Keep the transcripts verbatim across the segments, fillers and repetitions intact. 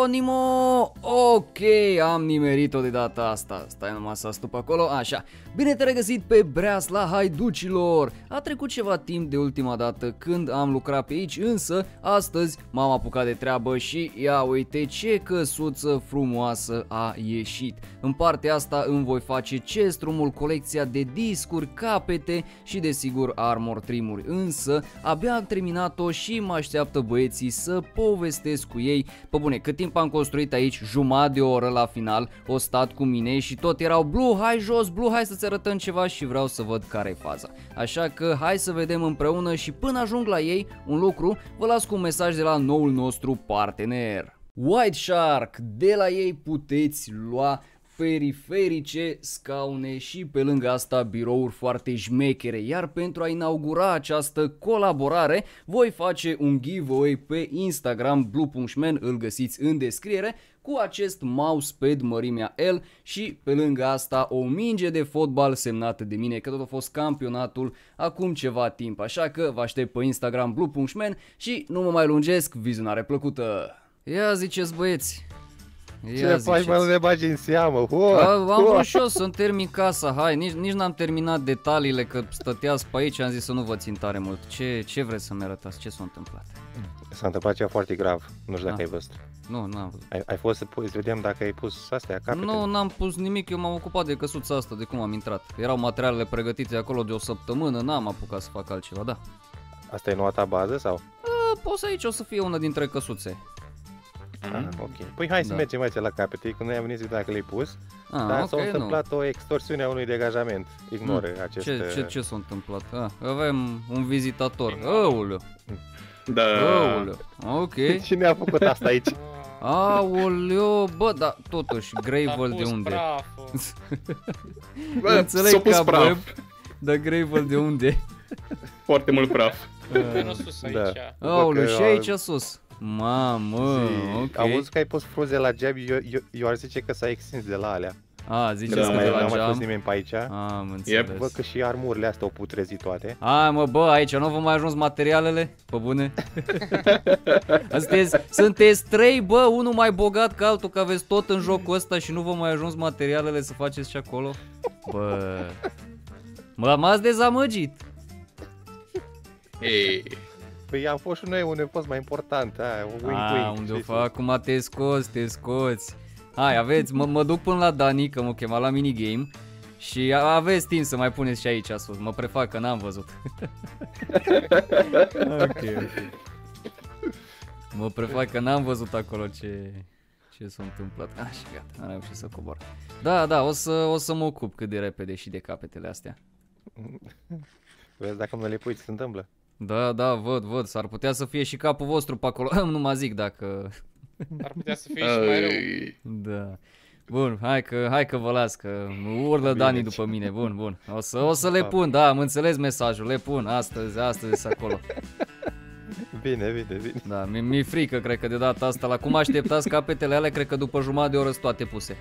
Geronimo! Ok, am nimerit-o de data asta. Stai numai să astup acolo, așa. Bine te-ai regăsit pe Breasla Haiducilor. A trecut ceva timp de ultima dată când am lucrat pe aici, însă astăzi m-am apucat de treabă și ia uite ce căsuță frumoasă a ieșit. În partea asta îmi voi face chestrumul, colecția de discuri, capete și desigur armor trimuri, însă abia am terminat-o și mă așteaptă băieții să povestesc cu ei. Pe bune, cât timp am construit aici, jumătate de oră la final, o stat cu mine și tot erau Blue, hai jos, Blue, hai să-ți arătăm ceva și vreau să văd care e faza. Așa că hai să vedem împreună și până ajung la ei un lucru, vă las cu un mesaj de la noul nostru partener. White Shark, de la ei puteți lua periferice, scaune și pe lângă asta birouri foarte șmechere, iar pentru a inaugura această colaborare voi face un giveaway pe Instagram blue punct man, îl găsiți în descriere, cu acest mousepad mărimea L și pe lângă asta o minge de fotbal semnată de mine, că tot a fost campionatul acum ceva timp, așa că vă aștept pe Instagram blue punct man și nu mă mai lungesc, vizionare plăcută! Ia ziceți băieți! Ce faci, mai nu ne bagi în seamă? Oh, am vrut și eu să-mi termin casa, hai, nici, nici n-am terminat detaliile că stăteați pe aici, am zis să nu vă țin tare mult. Ce, ce vreți să-mi arătați? Ce s-a întâmplat? S-a întâmplat ceva foarte grav, nu știu dacă Ah. ai văzut. Nu, n-am văzut. Ai, ai fost să, să vedem dacă ai pus astea, capetele? Nu, n-am pus nimic, eu m-am ocupat de căsuța asta, de cum am intrat. Erau materialele pregătite acolo de o săptămână, n-am apucat să fac altceva, da. Asta e noua ta bază sau? A, poți aici o să fie una dintre căsuțe. Ah, ok. Păi hai să Da. mergem aici la capete, că noi am venit să dacă le-ai pus. Ah, Dar ok, s-a întâmplat o extorsiune a unui degajament. Ignore Mm. acest... Ce, ce, ce s-a întâmplat? Ah, avem un vizitator. Ignore. Aoleu, Da. aoleu, ok. Cine a făcut asta aici? Aoleu, bă, dar totuși, Gravel de unde? Bă, Înțeleg s-a pus ca praf. web, dar Gravel de unde? Foarte mult praf. Până sus aici. Da. Aoleu, că și eu- aici sus. Mamă, ok. Am văzut că ai pus fruze la geam, eu, eu, eu ar zice că s-a extins de la alea. A, Că ziceți nu că mai, de n-a la mai pus geam. nimeni pe aici. Am înțeles. Văd că și armurile astea au putrezit toate. Hai mă, bă, aici nu vă mai ajuns materialele? Pe bune? sunteți, sunteți trei, bă, unul mai bogat ca altul, că aveți tot în jocul ăsta și nu vă mai ajuns materialele să faceți și acolo? Bă, mă, m-ați dezamăgit. Ei, Păi am fost și noi unde a fost mai important. Aia, wing, A, wing, unde o știi? fac, acum te scoți, te scoți. Hai, aveți, mă, mă duc până la Dani, că m-a chemat la minigame. Și a- aveți timp să mai puneți și aici sus, mă prefac că n-am văzut. Ok, ok. Mă prefac că n-am văzut acolo ce, ce s-a întâmplat. Așa, gata, am reușit să cobor. Da, da, o să, o să mă ocup cât de repede și de capetele astea. Vezi dacă nu le pui ce se întâmplă. Da, da, văd, văd, s-ar putea să fie și capul vostru pe acolo, nu mă zic dacă... Ar putea să fie și mai rău. ai, Da. Bun, hai că, hai că vă las, că urlă Bine. Dani după mine. Bun, bun. O să, o să le pun, da, am înțeles mesajul, le pun astăzi, astăzi acolo. Bine, bine, bine. Da, mi- mi-e frică, cred că de data asta, la cum așteptați capetele alea, cred că după jumătate de oră sunt toate puse.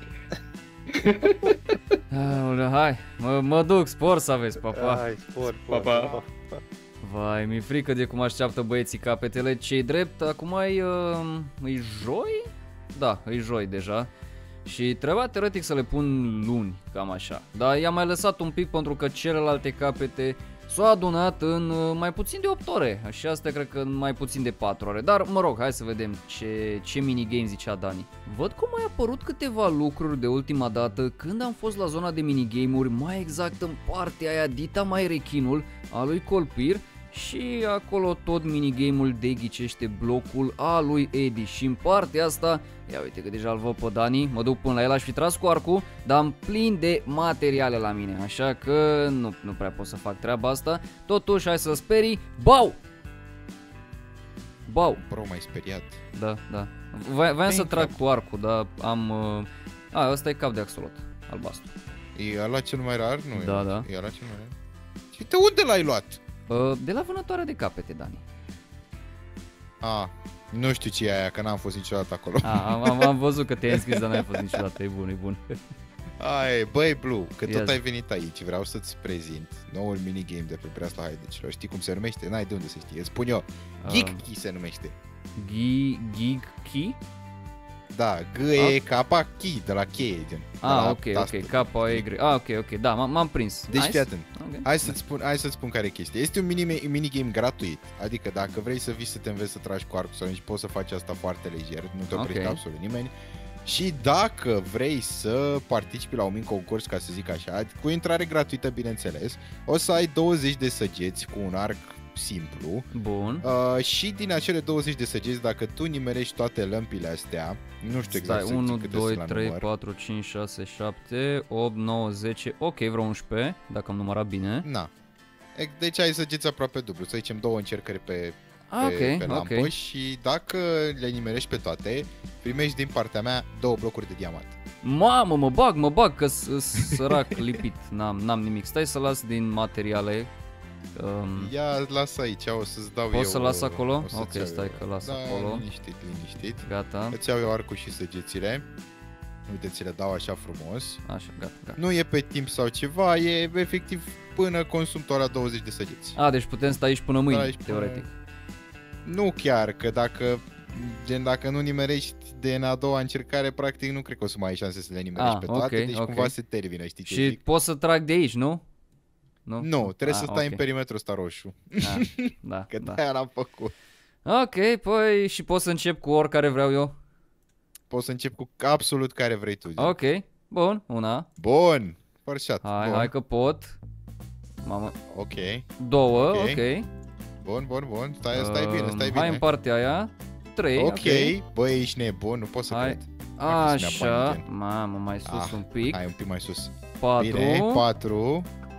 Aoleu, hai, mă, mă duc, spor să aveți, papa. Hai, spor, Pa, spor, pa. pa. Vai, mi-e frică de cum așteaptă băieții capetele. Ce-i drept, acum e, uh, e joi? Da, e joi deja. Și trebuia teoretic să le pun luni, cam așa. Dar i-am mai lăsat un pic pentru că celelalte capete s-au adunat în uh, mai puțin de opt ore. Și astea cred că în mai puțin de patru ore. Dar mă rog, hai să vedem ce, ce minigame zicea Dani. Văd cum mai apărut câteva lucruri de ultima dată când am fost la zona de minigame-uri, mai exact în partea aia dita mai rechinul a lui Colpir. Și acolo tot minigame-ul de ghicește blocul a lui Edi. Și în partea asta, ia uite că deja îl văd pe Dani, mă duc până la el, aș fi tras cu arcul, dar am plin de materiale la mine, așa că nu, nu prea pot să fac treaba asta. Totuși, hai să sperii, bau! Bau! Bro, m-ai speriat. Da, da. Voiam voiam Pe să în trag cap. cu arcul, dar am... Uh... A, ăsta e cap de axolot, albastru. E ăla cel mai rar? Nu Da, e, da. E ăla cel mai rar? Și de unde l-ai luat? Uh, de la vânătoarea de capete, Dani. A, nu știu ce e aia, că n-am fost niciodată acolo. A, am, am, am văzut că te-ai înscris, dar n-ai fost niciodată, e bun, e bun. Ai, băi, Blue, că Ia tot zi. ai venit aici, vreau să-ți prezint noul minigame de pe Breasla Haiducilor. Știi cum se numește? N-ai de unde să știi, îți spun eu. Geek Ah. Key se numește. Gi- Gig Key? Da, G E K Chi, de la cheie, gen. de Ah, la ok, tastă. ok, K A Y. Ah, ok, ok, da, m- m-am prins. Deci Nice. fii atent. Okay. Hai să-ți spun, hai să-ți spun care e chestia. Este un mini, minigame gratuit. Adică dacă vrei să vii să te înveți să tragi cu arcul sau nici poți să faci asta foarte lejer, nu te oprește Ok. absolut nimeni. Și dacă vrei să participi la un mic concurs, ca să zic așa, cu intrare gratuită, bineînțeles, o să ai douăzeci de săgeți cu un arc simplu. Bun. Uh, și din acele douăzeci de săgeți, dacă tu nimerești toate lămpile astea, nu știu exact Stai, să unu, zic câte doi, sunt la trei, număr. patru, cinci, șase, șapte, opt, nouă, zece, ok, vreo unsprezece, dacă am numărat bine. Na. E- Deci ai săgeți aproape dublu, să zicem două încercări pe, Ah, pe, ok, pe lampă ok. și dacă le nimerești pe toate, primești din partea mea două blocuri de diamant. Mamă, mă bag, mă bag, că s- s- sărac lipit, n-am, n-am nimic. Stai să las din materiale. Um, Ia, lasă aici, o să-ți dau eu. Poți să las acolo? o să-ți Ok, iau stai eu. că las da, acolo. liniștit, liniștit. Gata, Îți iau eu arcul și săgețile. Uite, ți le dau așa frumos. așa, gata, gata. Nu e pe timp sau ceva, e efectiv până consum tu alea douăzeci de săgeți. A, deci putem sta aici până mâine, aici până- teoretic. Nu chiar, că dacă gen dacă nu nimerești de în a doua încercare, practic nu cred că o să mai ai șanse să le nimerești Ah, pe toate, ok, deci ok. cumva se termină, știi ce Și zic? pot să trag de aici, nu? Nu, Nu, trebuie Ah, să stai ok. în perimetrul ăsta roșu, Ah, da, că da. de-aia l-am făcut. Ok, păi și pot să încep cu oricare vreau eu? Poți să încep cu absolut care vrei tu. Gen. Ok, bun, una. Bun, fărșat, Hai, bun. hai că pot. Mamă, Ok, două, Ok. ok. bun, bun, bun, stai, stai bine, Um, stai Hai în bine. partea aia. Trei, ok. Ok, băi, ești nebun, nu pot să Hai. cred. Mai fi să-mi ia Așa, banii, gen. mamă, mai sus Ah, un pic. Hai un pic mai sus. Patru, Bine, patru.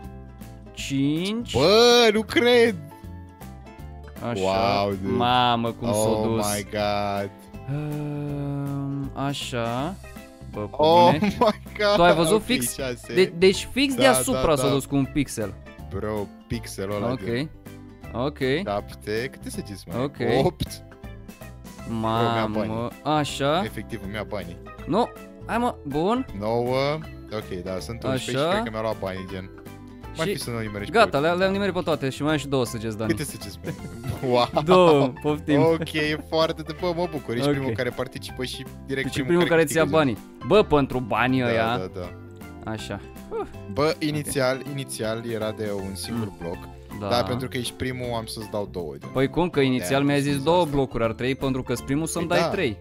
cinci. Bă, nu cred! Așa, Wow, dude. mamă, cum s-a Oh dus. my god. Um, Așa. Bă, pe Oh bune. my god. Tu ai văzut Ok, fix? șase. De- deci fix Da, deasupra da, s-a da. dus cu un pixel. Bro, pixelul ăla gen. Ok. Ok. șapte, câte săgeți mai? Ok. opt. mi-a Mamă, așa. Efectiv, îmi ia banii. Nu, hai mă, bun. nouă. Ok, da, sunt unsprezece Așa. și cred că mi-au luat banii, gen. Mai Și fi să nu nimerești pe gata, ultimul. le- le-am nimerit pe toate și mai am și două săgeți, Dani. Câte săgeți mai? Wow. Două, poftim. Ok, e foarte de... Bă, mă bucur, ești Ok. primul care participă și direct Deci primul care ți ia câștigă, banii. Bă, pentru banii gen. ăia. Da, da, da. Așa. Bă, inițial, inițial era de un singur bloc, Da. dar pentru că ești primul am să-ți dau două. Gen. Păi cum, că inițial De-aia mi-ai am zis zis două asta. blocuri, ar trei pentru că primul să-mi Păi dai da. trei.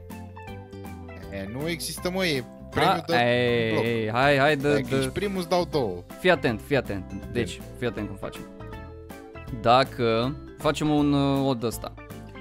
E, nu există, mă, e premiul Ha, de ei, bloc. ei, hai, hai, dă, Dacă ești dă. primul îți dau două. Fii atent, fii atent. Deci, fii atent cum facem. Dacă facem un uh, o de-ăsta.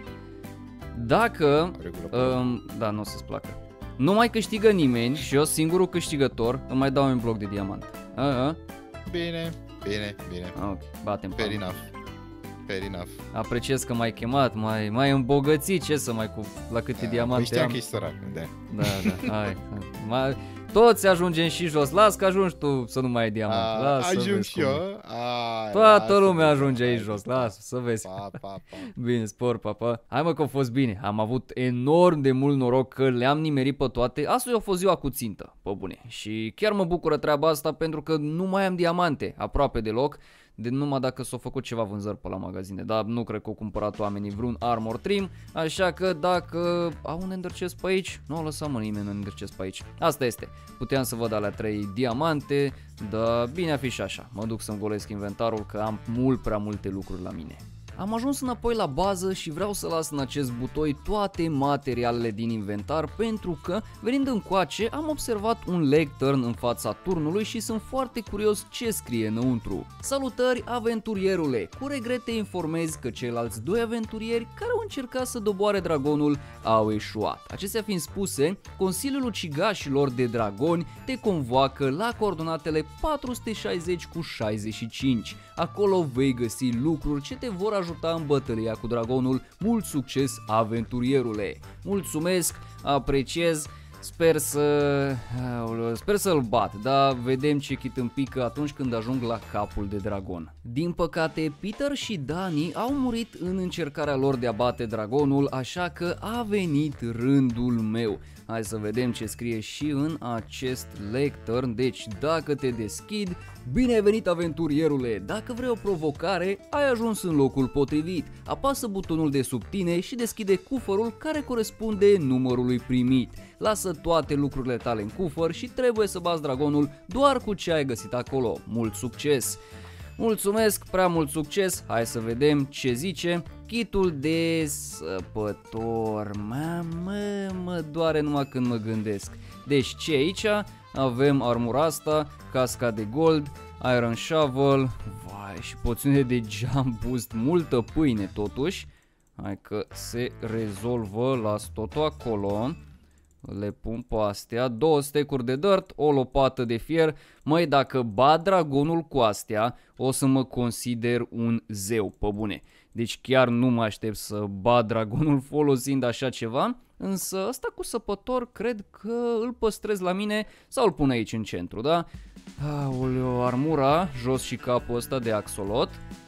Dacă Regulă. um, da, nu o să-ți placă. Nu mai câștigă nimeni și eu singurul câștigător îmi mai dau un bloc de diamant. A, a. Bine, bine, bine. Ok, batem Fair palma. enough. Fair enough. Apreciez că m-ai chemat, mai mai îmbogățit, ce să mai cu la câte Păi diamante știam am. că ești sărac, da. Da, da, hai. Mai, toți ajungem și jos. Las că ajungi tu să nu mai ai diamant. A, Las să ajung vezi și cum e. eu. A, Toată lasă, lumea bă, ajunge hai, aici jos. pa, Lasă să vezi. Pa, pa, pa. Bine, spor, papa. Hai mă că a fost bine. Am avut enorm de mult noroc că le-am nimerit pe toate. Astăzi a fost ziua cu țintă, pe bune. Și chiar mă bucură treaba asta pentru că nu mai am diamante aproape deloc. De numai dacă s-au făcut ceva vânzări pe la magazine. Dar nu cred că au cumpărat oamenii vreun armor trim. Așa că dacă au un ender chest pe aici, nu au lăsat mă nimeni un ender chest pe aici. Asta este. Puteam să văd alea trei diamante. Dar bine a fi și așa. Mă duc să-mi golesc inventarul că am mult prea multe lucruri la mine. Am ajuns înapoi la bază și vreau să las în acest butoi toate materialele din inventar pentru că, venind încoace, am observat un leg turn în fața turnului și sunt foarte curios ce scrie înăuntru. Salutări, aventurierule! Cu regret te informez că ceilalți doi aventurieri care au încercat să doboare dragonul au eșuat. Acestea fiind spuse, Consiliul Ucigașilor de Dragoni te convoacă la coordonatele patru sute șaizeci cu șaizeci și cinci. Acolo vei găsi lucruri ce te vor ajuta în bătălia cu dragonul. Mult succes, aventurierule! Mulțumesc, apreciez, Sper să... Aoleu, sper să-l bat, dar vedem ce chit îmi pică atunci când ajung la capul de dragon. Din păcate, Peter și Dani au murit în încercarea lor de a bate dragonul, așa că a venit rândul meu. Hai să vedem ce scrie și în acest lectern. Deci, dacă te deschid, bine ai venit, aventurierule! Dacă vrei o provocare, ai ajuns în locul potrivit. Apasă butonul de sub tine și deschide cufărul care corespunde numărului primit. Lasă toate lucrurile tale în cufăr și trebuie să bați dragonul doar cu ce ai găsit acolo. Mult succes! Mulțumesc, prea mult succes! Hai să vedem ce zice. Kitul de săpător. Mamă, mă doare numai când mă gândesc. Deci ce aici? Avem armura asta, casca de gold, iron shovel, vai, și poțiune de jump boost, multă pâine totuși. Hai că se rezolvă, las totul acolo. Le pun pe astea, două stecuri de dirt, o lopată de fier. Măi, dacă bat dragonul cu astea, o să mă consider un zeu, pe bune. Deci chiar nu mă aștept să bat dragonul folosind așa ceva. Însă ăsta cu săpător cred că îl păstrez la mine sau îl pun aici în centru, da? Aoleu, armura, jos și capul ăsta de axolot.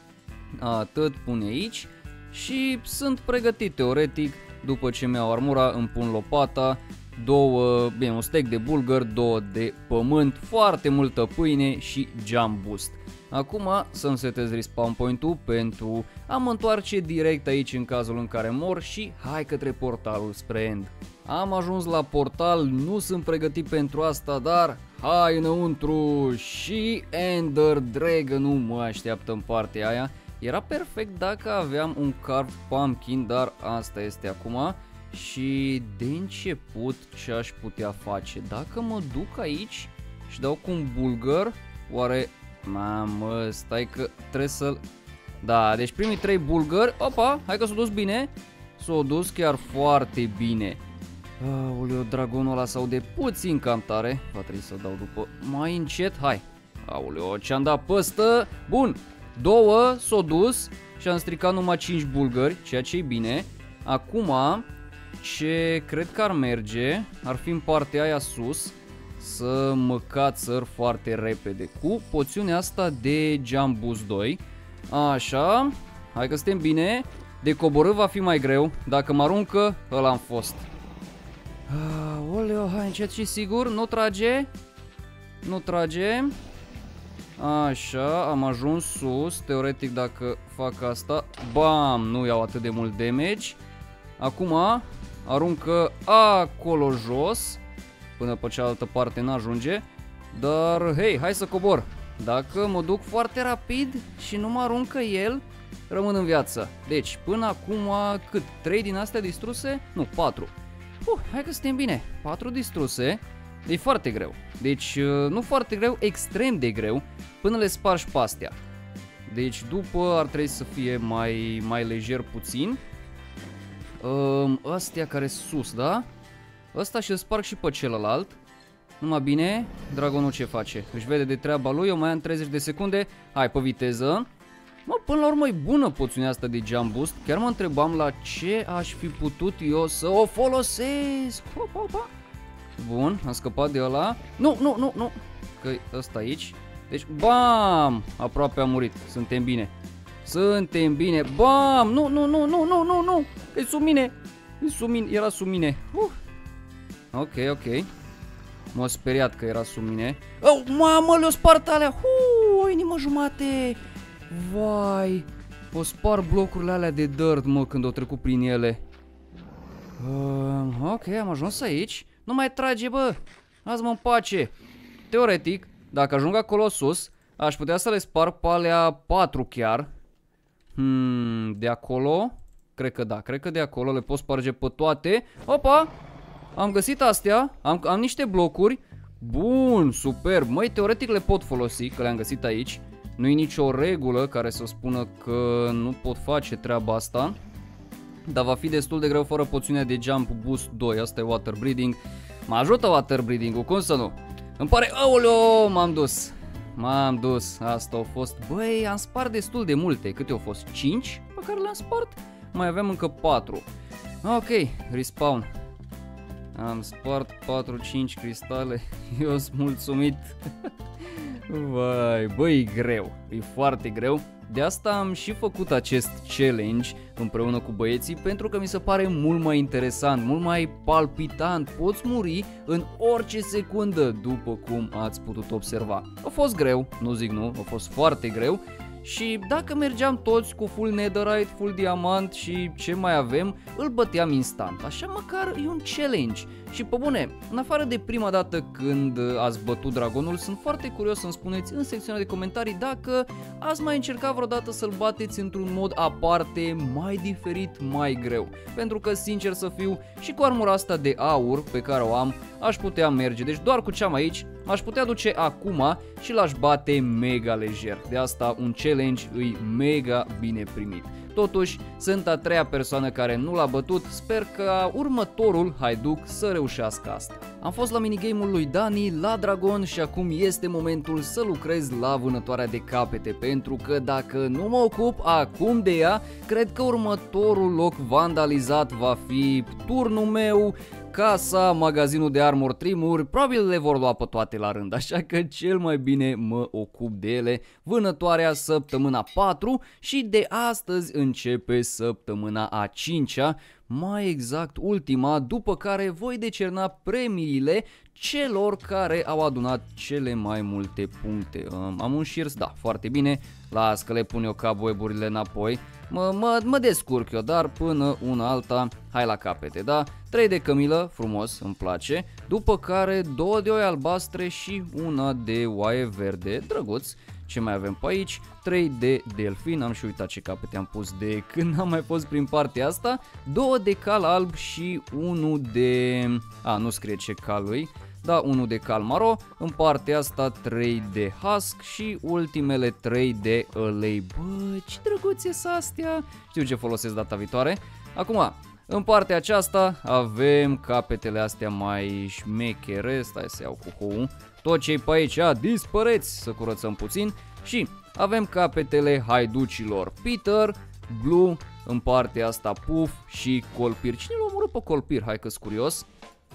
Atât, pune aici. Și sunt pregătit teoretic. După ce mi-au armura îmi pun lopata, două, bine, un steak de bulgur, două de pământ, foarte multă pâine și jump boost. Acum să-mi setez respawn point-ul pentru a mă întoarce direct aici în cazul în care mor și hai către portalul spre end. Am ajuns la portal, nu sunt pregătit pentru asta, dar hai înăuntru și Ender Dragon-ul mă așteaptă în partea aia. Era perfect dacă aveam un carved pumpkin, dar asta este acum. Și de început ce aș putea face? Dacă mă duc aici și dau cu un bulgur, oare... Mamă, stai că trebuie să-l... Da, deci primii trei bulgări, opa, hai că s-o dus bine. S-o dus chiar foarte bine. Aoleu, dragonul ăla s-aude puțin cam tare. Va trebui să dau după mai încet, hai. Aoleu, ce-am dat păstă. Bun, două s-o dus și am stricat numai cinci bulgări, ceea ce e bine. Acum, ce cred că ar merge, ar fi în partea aia sus, să mă cațăr foarte repede cu poțiunea asta de Jump Boost doi. Așa, hai că suntem bine. De coborât va fi mai greu. Dacă mă aruncă, ăla am fost. Aoleu, hai încet și sigur, nu trage. Nu trage. Așa, am ajuns sus. Teoretic dacă fac asta, bam, nu iau atât de mult damage. Acum aruncă acolo jos, până pe cealaltă parte n-ajunge. Dar, hei, hai să cobor. Dacă mă duc foarte rapid și nu mă aruncă el, rămân în viață. Deci, până acum, cât? trei din astea distruse? Nu, patru. Uh, hai că suntem bine. patru distruse. E foarte greu. Deci, nu foarte greu, extrem de greu, până le spargi pe astea. Deci, după ar trebui să fie mai, mai lejer puțin. Um, astea care sus, da? Ăsta și-l sparg și pe celălalt. Numai bine, dragonul ce face? Își vede de treaba lui, eu mai am treizeci de secunde. Hai pe viteză. Mă, până la urmă e bună poțiunea asta de Jump Boost. Chiar mă întrebam la ce aș fi putut eu să o folosesc. Opa, opa. Bun, am scăpat de ăla. Nu, nu, nu, nu, că ăsta aici. Deci, bam, aproape a murit. Suntem bine. Suntem bine. Bam, nu, nu, nu, nu, nu, nu, nu. E sub mine. E sub mine, era sub mine. Uh. Ok, ok. M-a speriat că era sub mine. Oh, mamă, le-o spart alea. Huu, o inimă jumate. Vai. O spar blocurile alea de dirt, mă, când o trecut prin ele. Uh, ok, am ajuns aici. Nu mai trage, bă. Lasă-mă în pace. Teoretic, dacă ajung acolo sus, aș putea să le spar pe alea patru chiar. Hmm, de acolo? Cred că da, cred că de acolo le pot sparge pe toate. Opa! Am găsit astea, am, am niște blocuri. Bun, superb. Măi, teoretic le pot folosi, că le-am găsit aici. Nu e nicio regulă care să spună că nu pot face treaba asta. Dar va fi destul de greu fără poțiunea de Jump Boost doi. Asta e Water Breathing. Mă ajută Water Breathing-ul, cum să nu? Îmi pare... Aoleo, m-am dus. M-am dus, asta a fost. Băi, am spart destul de multe. Câte au fost? cinci pe care le-am spart? Mai avem încă patru. Ok, respawn. Am spart patru cinci cristale. Eu sunt mulțumit. Vai, băi, e greu. E foarte greu. De asta am și făcut acest challenge împreună cu băieții, pentru că mi se pare mult mai interesant, mult mai palpitant. Poți muri în orice secundă, după cum ați putut observa. A fost greu, nu zic nu, a fost foarte greu. Și dacă mergeam toți cu full netherite, full diamant și ce mai avem, îl băteam instant. Așa măcar e un challenge. Și pe bune, în afară de prima dată când ați bătut dragonul, sunt foarte curios să-mi spuneți în secțiunea de comentarii dacă ați mai încercat vreodată să-l bateți într-un mod aparte, mai diferit, mai greu. Pentru că, sincer să fiu, și cu armura asta de aur pe care o am, aș putea merge. Deci doar cu ce am aici, m-aș putea duce acum și l-aș bate mega lejer. De asta un challenge îi mega bine primit. Totuși, sunt a treia persoană care nu l-a bătut, sper că următorul haiduc să reușească asta. Am fost la minigame-ul lui Dani, la dragon, și acum este momentul să lucrez la vânătoarea de capete, pentru că dacă nu mă ocup acum de ea, cred că următorul loc vandalizat va fi turnul meu, casa, magazinul de armor trimuri, probabil le vor lua pe toate la rând, așa că cel mai bine mă ocup de ele. Vânătoarea săptămâna patru și de astăzi începe săptămâna a cincea, mai exact ultima, după care voi decerna premiile celor care au adunat cele mai multe puncte. Am un șirs, da, foarte bine, las că le pun eu cobweb-urile înapoi. Mă, mă, mă descurc eu, dar până una alta, hai la capete, da? trei de cămilă, frumos, îmi place, după care două de oaie albastre și una de oaie verde, drăguț. Ce mai avem pe aici? trei de delfin, am și uitat ce capete am pus de când am mai fost prin partea asta, două de cal alb și unul de... A, nu scrie ce calui. Da, unul de cal maro, în partea asta trei de husk și ultimele trei de alei. Bă, ce drăguțe sunt astea! Știu ce folosesc data viitoare. Acum, în partea aceasta avem capetele astea mai șmechere, stai să iau cucou. Tot ce-i pe aici, dispăreți, să curățăm puțin. Și avem capetele haiducilor Peter, Blue, în partea asta Puff și Colpir. Cine l-a omorât pe Colpir? Hai că-s curios.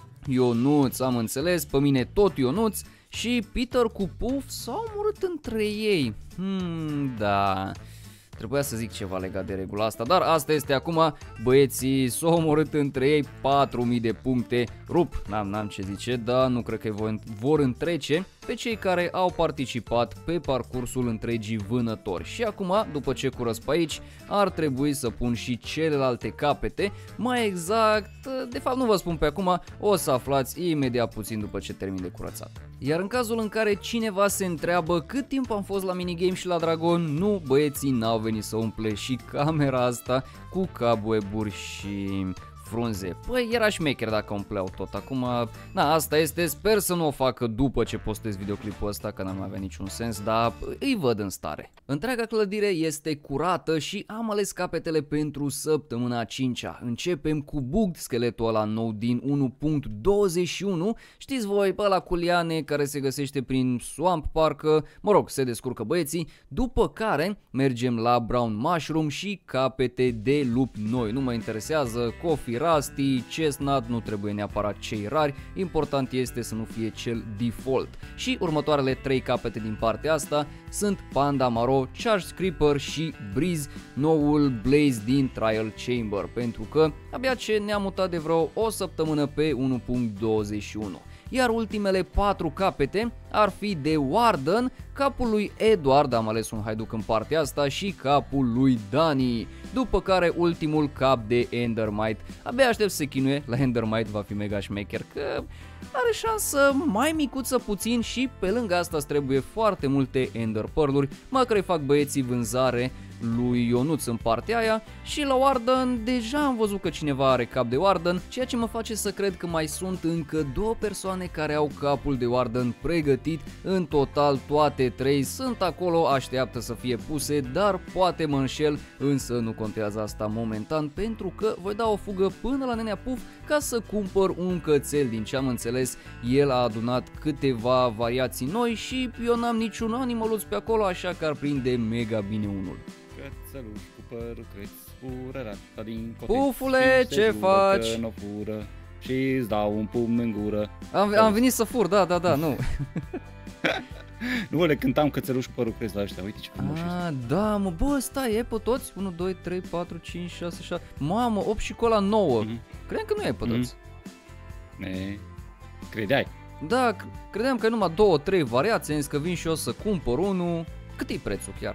Ionuț, am înțeles, pe mine tot Ionuț și Peter cu Puff s-au omorât între ei. Hmm, da... Trebuia să zic ceva legat de regula asta, dar asta este acum. Băieții s-au omorât între ei, patru mii de puncte, rup, n-am, n-am ce zice, dar nu cred că vor întrece pe cei care au participat pe parcursul întregii vânători. Și acum, după ce curăț pe aici, ar trebui să pun și celelalte capete, mai exact, de fapt nu vă spun pe acum, o să aflați imediat puțin după ce termin de curățat. Iar în cazul în care cineva se întreabă cât timp am fost la minigame și la dragon, nu, băieții n-au venit să umple și camera asta cu cobweb-uri și frunze. Păi era șmecher dacă umpleau tot. Acum, na, asta este, sper să nu o facă după ce postez videoclipul ăsta, că n-am avea niciun sens, dar îi văd în stare. Întreaga clădire este curată și am ales capetele pentru săptămâna a cincea. Începem cu Bugd, scheletul ăla nou din unu punct douăzeci și unu. Știți voi, pe ăla cu liane care se găsește prin Swamp parcă, mă rog, se descurcă băieții. După care mergem la Brown Mushroom și capete de lup noi. Nu mă interesează Coffee, Rusty, Chestnut, nu trebuie neapărat cei rari, important este să nu fie cel default. Și următoarele trei capete din partea asta sunt Panda Maro, Charge Creeper și Breeze, noul Blaze din Trial Chamber, pentru că abia ce ne-am mutat de vreo o săptămână pe unu punct douăzeci și unu. Iar ultimele patru capete ar fi de Warden, capul lui Edward, am ales un haiduc în partea asta, și capul lui Dani. După care ultimul cap de Endermite. Abia aștept să se chinuie, la Endermite va fi mega șmecher, că are șansă mai micuță puțin și pe lângă asta îți trebuie foarte multe Ender Pearl-uri, măcar îi fac băieții vânzare lui Ionuț în partea aia. Și la Warden deja am văzut că cineva are cap de Warden, ceea ce mă face să cred că mai sunt încă două persoane care au capul de Warden pregătit. În total toate trei sunt acolo, așteaptă să fie puse, dar poate mă înșel, însă nu contează asta momentan, pentru că voi da o fugă până la nenea Puf ca să cumpăr un cățel. Din ce am înțeles, el a adunat câteva variații noi și eu n-am niciun animăluț pe acolo, așa că ar prinde mega bine unul. Cățăluș cu părul creț, fură rata din coteț. Pufule, ce faci? Că n-o fură. și îți dau un pumn în gură. Am, am venit să fur, da, da, da, nu. Nu, le cântam cățeluș cu părul cresc la ăștia, uite ce frumos este. Ah, da, mă, bă, stai, e pe toți? unu, doi, trei, patru, cinci, șase, șapte. Mamă, opt și cola nouă. Mhm. Credeam că nu e pe toți. Ne, credeai? Da, c- credeam că e numai două, trei variații, am zis că vin și eu să cumpăr unul. Cât e prețul chiar?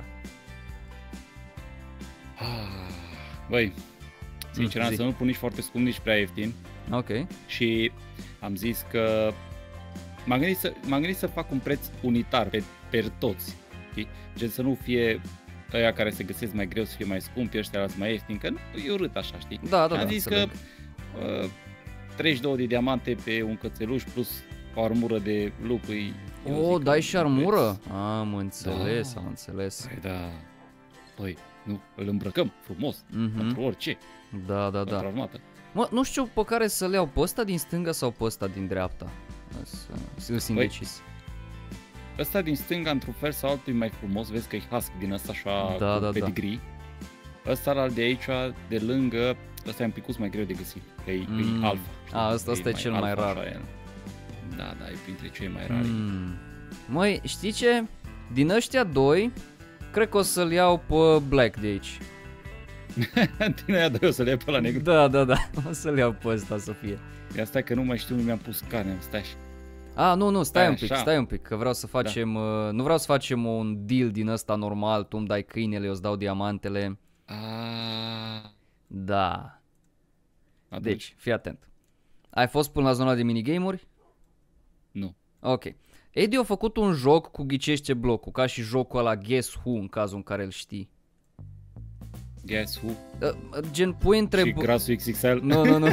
Ah, băi, sincer, am zi. să nu pun nici foarte scump, nici prea ieftin. Ok. Și am zis că m-am gândit să, m-am gândit să fac un preț unitar pe, per toți, știi? Gen să nu fie ăia care se găsesc mai greu să fie mai scumpi, ăștia alți mai ieftini, că nu, e urât așa, știi? Da, da, Și da, am zis că înțeleg. uh, treizeci și doi de diamante pe un cățeluș plus o armură de lup îi... eu O, zic dai că și un armură? preț. Am înțeles, Da. am înțeles. Păi da, păi, nu, îl îmbrăcăm frumos, Mhm. pentru orice, Da, da, pentru da. armată. Mă, nu știu pe care să le iau, pe ăsta din stânga sau pe ăsta din dreapta. Sunt indecis. Ăsta din stânga, într-un fel sau altul, e mai frumos, vezi că e husk din ăsta așa Da, cu da, da. pedigree. Ăsta al de aici, de lângă, ăsta e un picuț mai greu de găsit, că e, Mm. e alfa. A, ăsta- ăsta e cel mai alfa, rar. așa e. Da, da, e printre cei mai rari. Mm. Măi, știi ce? Din ăștia doi, cred că o să-l iau pe Black de aici. Din aia doi o să le iau pe la negru. Da, da, da, o să-l iau pe ăsta să fie. Ia stai că nu mai știu, nu mi-am pus carne, stai așa. A, nu, nu, stai Stai un pic, așa. stai un pic, că vreau să facem, uh, nu vreau să facem un deal din ăsta normal, tu îmi dai câinele, eu îți dau diamantele. Aaaa, Da, atunci, deci, fii atent. Ai fost până la zona de minigame-uri? nu. Ok. Eddie a făcut un joc cu ghicește blocul, ca și jocul ăla Guess Who, în cazul în care îl știi. Guess who? Uh, gen, pui Și întrebări... grasul X X L? Nu, nu, nu.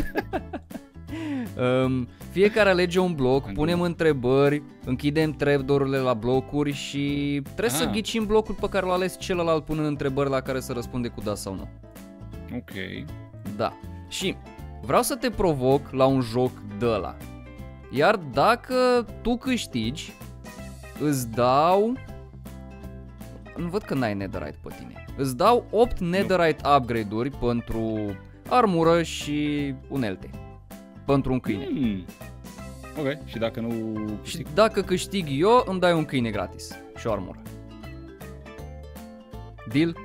um, fiecare alege un bloc, În punem glumă. întrebări, închidem trapdoor-urile la blocuri și trebuie să Ah. ghicim blocul pe care l-a ales celălalt punând întrebări la care să răspunde cu da sau nu. Ok. Da. Și vreau să te provoc la un joc de ăla. Iar dacă tu câștigi, îți dau... Nu văd că n-ai netherite pe tine. Îți dau opt netherite upgrade-uri pentru armură și unelte. Pentru un câine. Hmm. Ok, și dacă nu Și câștig? dacă câștig eu, îmi dai un câine gratis și o armură. Deal?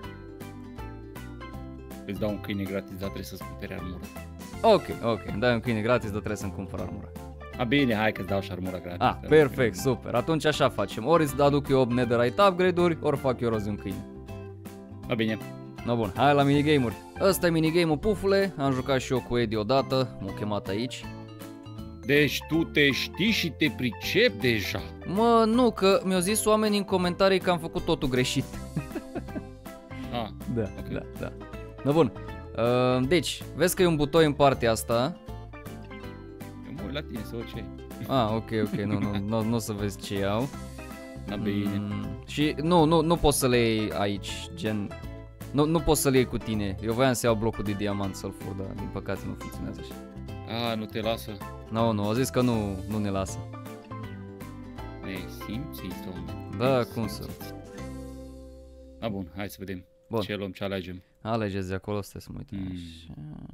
Îți dau un câine gratis, dar trebuie să-ți cumpere armură. Ok, ok, îmi dai un câine gratis, dar trebuie să-mi cumpăr armură. A, bine, hai că-ți dau și armura gratis. Ah, perfect, super. Atunci așa facem. Ori îți aduc eu opt netherite upgrade-uri, ori fac eu rost de un câine. A, bine. No, bun, hai la minigame-uri. Ăsta e minigame-ul, pufule. Am jucat și eu cu Eddie odată, m-a chemat aici. Deci tu te știi și te pricep deja. Mă, nu, că mi-au zis oamenii în comentarii că am făcut totul greșit. Ah, Da, Ok. da, da. No, bun. Uh, deci, vezi că e un butoi în partea asta. eu mă uit la tine să văd ce ai. Ah, ok, ok, nu, nu, nu, nu o să vezi ce iau. Na, bine. Mm, și nu, nu, nu poți să le iei aici, gen... Nu, nu poți să le iei cu tine. Eu voiam să iau blocul de diamant să-l fur, dar din păcate nu funcționează așa. A, nu te lasă. Nu, nu, au zis că nu, nu ne lasă. Ne simțiți, domnule. Da, Ne cum să- simțiți. Na, bun, hai să vedem. Bun. Ce luăm, ce alegem. Alegeți de acolo, stai să mă uit. Mm. Așa.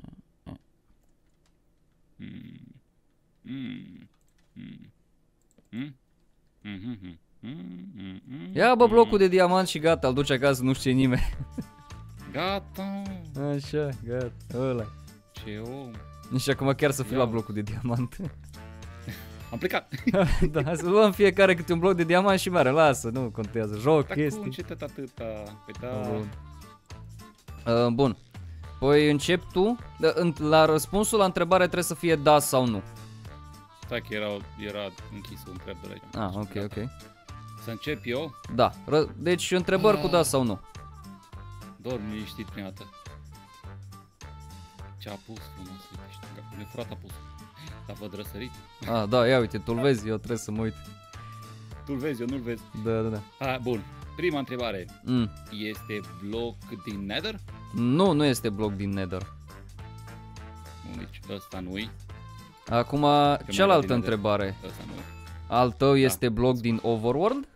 Mm. Mm. Mm. Mm. Mhm, mhm. Mm, mm, mm, Ia bă mm. blocul de diamant și gata, îl duci acasă, nu știe nimeni. Gata. Așa, gata, ăla. Ce om. Și acum chiar să fiu Ia. la blocul de diamant. Am plecat. Da, hai să luăm fiecare câte un bloc de diamant și mare, lasă, nu contează, joc, Dar cum, chestii. ce tot atâta? Păi da. Bun. Uh, bun. Păi încep tu. Da, în- La răspunsul la întrebare trebuie să fie da sau nu. Stai că era, era închis un întreb de aici. Ah, ok, ok. Să încep eu? Da. Ră- Deci întrebări cu da sau nu. Dorm liniștit prima dată. Ce a pus frumos, uite, știu că mi-a furat a pus. Dar văd răsărit. Ah, da, ia uite, tu-l vezi, eu trebuie să mă uit. Tu-l vezi, eu nu-l vezi. Da, da, da. A, bun. Prima întrebare. Mm. Este bloc din Nether? Nu, nu este bloc din Nether. Nu, nici ăsta nu-i. Acum, era cealaltă din Nether. întrebare. Ăsta nu-i. Al tău este bloc din Overworld?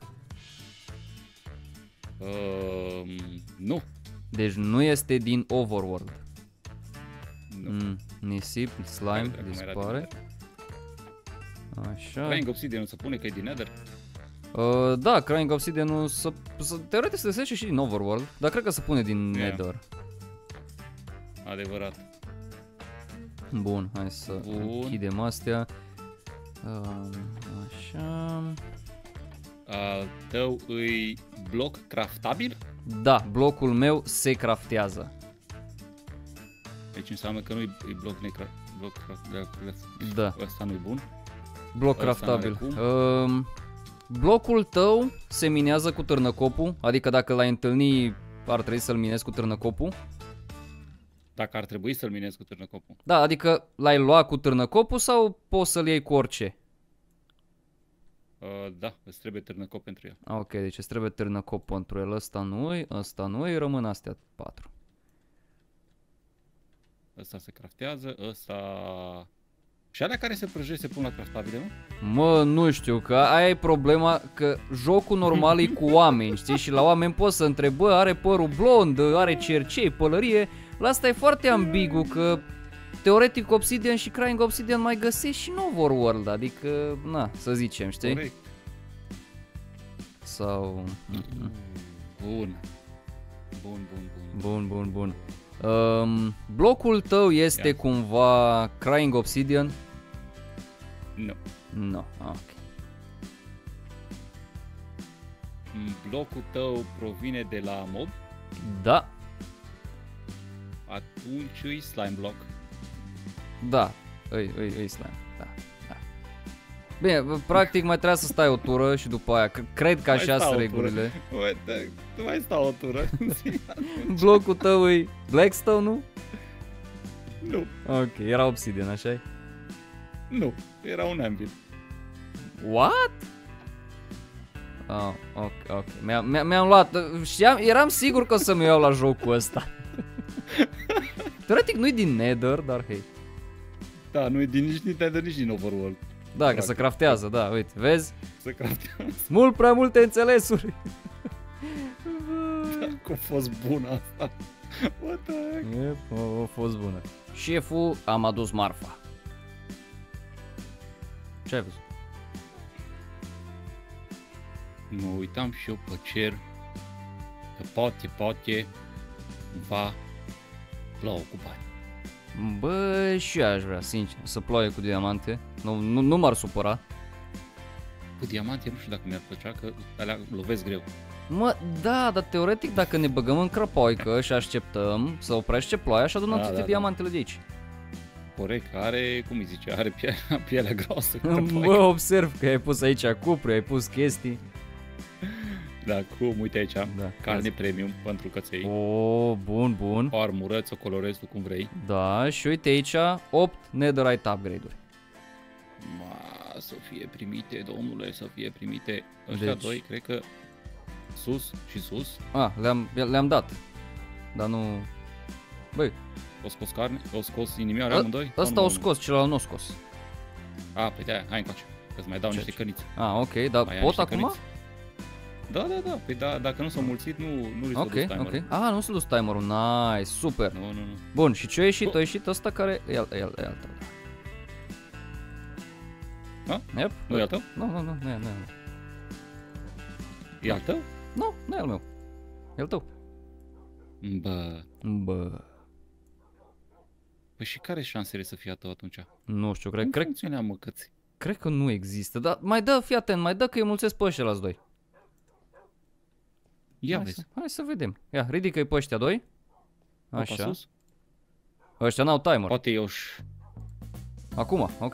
Um, nu. Deci nu este din Overworld. Nu. Mm. Nisip, slime, Dacă mai era dispare. din Așa. Crying Obsidian se pune că e din Nether? Uh, da, Crying Obsidian să, să, teoretic se găsește și din Overworld, dar cred că se pune din Yeah. Nether. Adevărat. Bun, hai să Bun. închidem astea. Uh, așa. Al tău îi bloc craftabil? Da, blocul meu se craftează. Deci înseamnă că nu-i îi bloc necra... Bloc craftabil. Da, Ăsta nu-i bun. bloc Ăsta craftabil. n-are Uh, blocul tău se minează cu târnăcopul, adică dacă l-ai întâlni ar trebui să-l minezi cu târnăcopul. Dacă ar trebui să-l minezi cu târnăcopul. Da, adică l-ai luat cu târnăcopul sau poți să-l iei cu orice? Uh, da, îți trebuie târnăcop pentru el. Ok, deci îți trebuie târnăcop pentru el. Ăsta nu-i, ăsta nu-i, rămân astea patru. Ăsta se craftează, ăsta... Și alea care se prăjește se pun la craftabile, nu? Mă, nu știu, că aia e problema, că jocul normal e cu oameni, știi? Și la oameni poți să întrebi, bă, are părul blond, are cercei, pălărie. La asta e foarte ambigu, că teoretic Obsidian și Crying Obsidian mai găsești și în Overworld, adică, na, să zicem, știi? Corect. Sau... Bun. Bun, bun, bun. Bun, bun, bun. Um, blocul tău este Ia. cumva Crying Obsidian? Nu. Nu, ok. Blocul tău provine de la mob, Da, atunci îi slime block. da, îi, îi, îi slime, da, da. Bine, bă, practic mai trebuie să stai o tură și după aia, c- cred că Mai așa stau sunt o tură. regulile. Bă, da, tu mai stau o tură. Blocul tău e Blackstone, nu? Nu, Ok, era Obsidian, așa-i? nu, era un ambit. What? Oh, ok, ok. Mi-am, mi-am, mi-am luat, știam, eram sigur că o să-mi iau la jocul ăsta. Teoretic nu-i din Nether, dar hei. Da, nu e din nici din Nether, nici din Overworld. Da, că Practic. se craftează, da, uite, vezi? Se craftează. Mult prea multe înțelesuri. Că a fost bună asta. What the heck? Yep, a, a fost bună. Șeful, am adus marfa. Ce ai văzut? Mă uitam și eu pe cer că poate, poate va ploua cu bani. Bă, și eu aș vrea, sincer, să ploaie cu diamante. Nu, nu, nu m-ar supăra. Cu diamante nu știu dacă mi-ar plăcea, că alea lovesc greu. Mă, da, dar teoretic dacă ne băgăm în crăpoică și așteptăm să oprește ploaia și adunăm Da, toate da, da. diamantele de aici. Corect, are, cum îi zice, are pielea, pielea groasă. Mă, observ că ai pus aici cupru, ai pus chestii. Da, cum, uite aici, Da. carne premium pentru căței. O, bun, bun. O armură, ți-o colorezi tu cum vrei. Da, și uite aici opt netherite upgrade-uri. Ma, să fie primite, domnule, să fie primite. Ăștia Deci- doi, cred că sus și sus. Ah, le-am, le-am dat. Dar nu... Băi, O scos carne, o scos inimioare A- amândoi? sau ăsta nu o mai scos, celălalt nu o scos. mult? A, pe de-aia, hai încoace, că-ți mai dau Ce- niște ce? căniți. Ah, ok, dar Mai ai pot niște acum? căniți? Da, da, da, păi da, dacă nu s-au mulțit, nu, nu li s-a Ok, dus timerul. ok. Ah, nu s-a dus timerul, nice, super. Nu, nu, nu. Bun, și ce a ieșit? Bun. A ieșit ăsta care... E al, e al, e al tău. Da? Yep. Nu e al tău? Nu, nu, nu, nu e, nu e al meu. E al tău? Nu, nu e al meu. E al tău. Bă, Bă, păi și care șansele să fie a tău atunci? nu știu, cred, Cum cred, funcționează, mă, căți? cred că nu există, dar mai dă, fii atent, mai dă că îi mulțesc pe ăștia la doi. Ia Hai vezi. să, hai să vedem. Ia, ridică-i pe ăștia doi. Opa, Așa. sus. Ăștia n-au timer. Poate eu și... Acum, ok.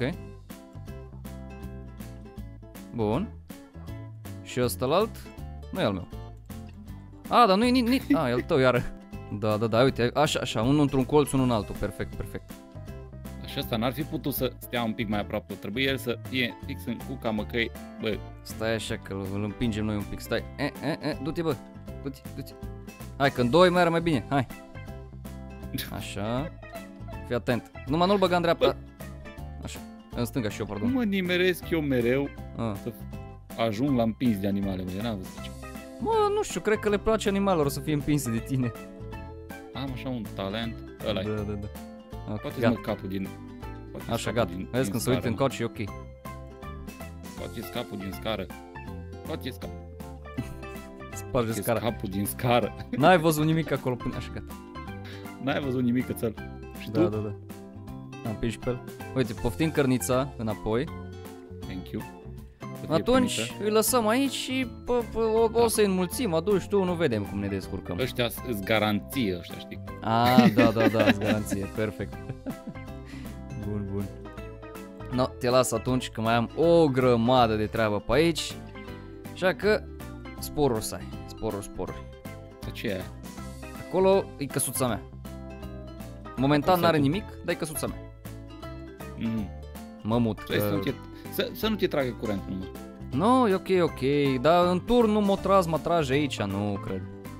Bun. Și ăstălalt nu e al meu. A, dar nu e nici... Ni- a, e al tău iară. Da, da, da, uite, așa, așa, unul într-un colț, unul în altul, perfect, perfect. Și ăsta n-ar fi putut să stea un pic mai aproape. Trebuie el să fie fix în cuca măcăi. Bă, Stai așa că îl împingem noi un pic, stai. E, e, e, du-te bă, du-te, du-te. Hai, că în doi mai era mai bine, hai. Așa. Fii atent. Numai nu-l băga în dreapta. Așa, în stânga și eu, pardon. mă nimeresc eu mereu A. să ajung la împins de animale, mă, n-am văzut ce. Mă, nu știu, cred că le place animalelor să fie împinse de tine. Am așa un talent, ăla Da, da, da. Ok, Poate gata. mă capul din... poate Așa, capul gata. din- Vezi din când se uită scară, în coach e ok. Poate capul din scară. Poate capul. Sparge Poate scara. capul din scară. N-ai văzut nimic acolo până așa, gata. N-ai văzut nimic, cățel. Și Da, tu? da, da. Am pe pe el. Uite, poftim cărnița înapoi. Thank you. Să fie Atunci primită. îi lăsăm aici și pă, pă, o, o să-i înmulțim, aduci tu, nu vedem cum ne descurcăm. Ăștia îți garanție, ăștia, știi? Ah, da, da, da, îți garanție, perfect. Bun, bun. No, te las atunci că mai am o grămadă de treabă pe aici. Așa că sporuri să ai, sporuri, sporuri. Dar ce e aia? Acolo e căsuța mea. Momentan Acolo n-are stai tu. nimic, dar e căsuța mea. Mm. Mă mut. Trebuie să, nu te, să, să nu te tragă curentul numai. Nu, e ok, ok, dar în turn nu mă tras, mă trage aici, nu cred.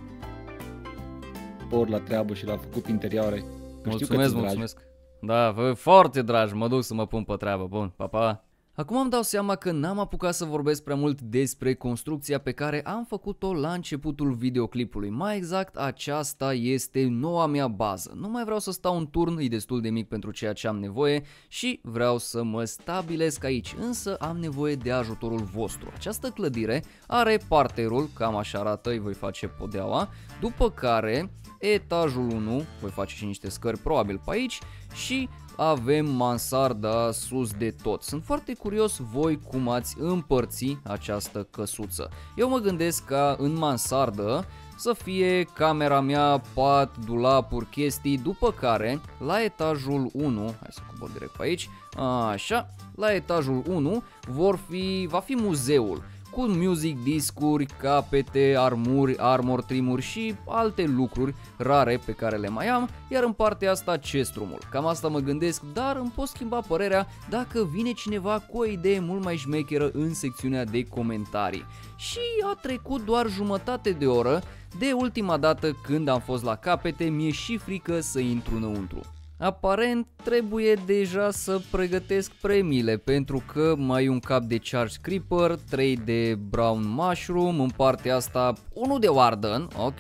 Por la treabă și l-a făcut interioare. Că știu că Mulțumesc, ți-s dragi. mulțumesc. Da, vă foarte dragi, mă duc să mă pun pe treabă. Bun, pa, pa. Acum îmi dau seama că n-am apucat să vorbesc prea mult despre construcția pe care am făcut-o la începutul videoclipului. Mai exact, aceasta este noua mea bază. Nu mai vreau să stau în turn, e destul de mic pentru ceea ce am nevoie și vreau să mă stabilesc aici, însă am nevoie de ajutorul vostru. Această clădire are parterul, cam așa arată, îi voi face podeaua, după care etajul unu, voi face și niște scări probabil pe aici și avem mansarda sus de tot. Sunt foarte curios voi cum ați împărți această căsuță. Eu mă gândesc ca în mansardă să fie camera mea, pat, dulapuri, chestii, după care la etajul unu, hai să cobor direct pe aici, așa, la etajul unu vor fi, va fi muzeul cu music discuri, capete, armuri, armor trimuri și alte lucruri rare pe care le mai am, iar în partea asta chestrumul. Cam asta mă gândesc, dar îmi pot schimba părerea dacă vine cineva cu o idee mult mai șmecheră în secțiunea de comentarii. Și a trecut doar jumătate de oră de ultima dată când am fost la capete, mi-e și frică să intru înăuntru. Aparent trebuie deja să pregătesc premiile pentru că mai e un cap de Charge Creeper, trei de Brown Mushroom, în partea asta unul de Warden, ok,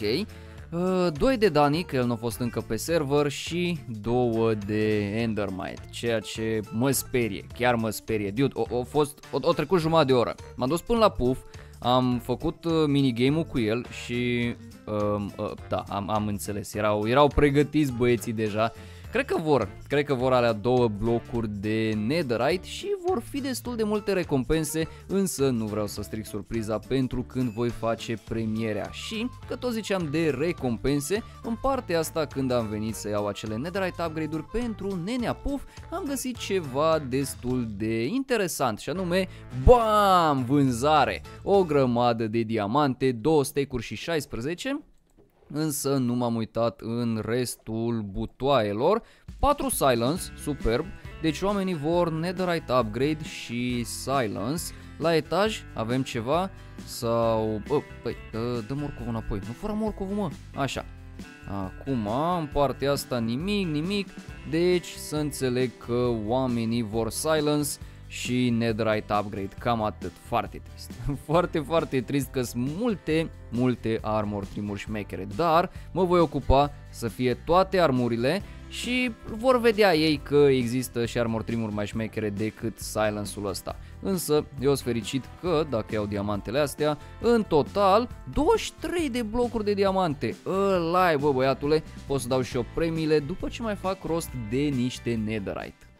doi de Dani, că el nu a fost încă pe server și două de Endermite, ceea ce mă sperie, chiar mă sperie, dude, o, o, fost, o, o trecut jumătate de oră, m-am dus până la Puff, am făcut minigame-ul cu el și uh, uh, da, am, am înțeles, erau, erau pregătiți băieții deja. Cred că vor, cred că vor alea două blocuri de netherite și vor fi destul de multe recompense, însă nu vreau să stric surpriza pentru când voi face premierea. Și, că tot ziceam de recompense, în partea asta când am venit să iau acele netherite upgrade-uri pentru nenea Puff, am găsit ceva destul de interesant și anume, bam, vânzare, o grămadă de diamante, două stack-uri și șaisprezece. Însă nu m-am uitat în restul butoaielor. patru silence, superb. Deci oamenii vor netherite upgrade și silence. La etaj avem ceva sau... Bă, băi, dă, dă morcovul înapoi. Nu fără morcovul, mă. Așa. Acum, în partea asta nimic, nimic. Deci să înțeleg că oamenii vor silence și netherite upgrade, cam atât, foarte trist, foarte, foarte trist că sunt multe, multe armor trimuri șmechere, dar mă voi ocupa să fie toate armurile și vor vedea ei că există și armor trimuri mai șmechere decât silence-ul ăsta. Însă eu sunt fericit că dacă iau diamantele astea, în total douăzeci și trei de blocuri de diamante, ăla-i bă băiatule, pot să dau și eu premiile după ce mai fac rost de niște netherite.